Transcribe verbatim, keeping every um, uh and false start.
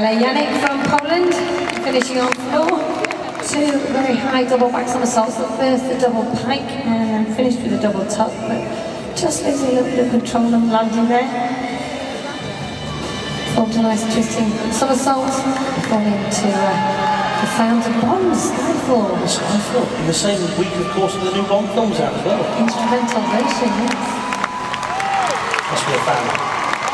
uh, Yannick from Poland, finishing on floor. Two very high double back somersaults that first the double pike and then finished with a double tuck, but just losing a little bit of control and landing there. Formed a nice twisting somersault, falling into uh, the Founder Bond Skyfall. Skyfall, in the same week, of course, the new Bond film's out as well. Instrumental version, yes. Must be a fan.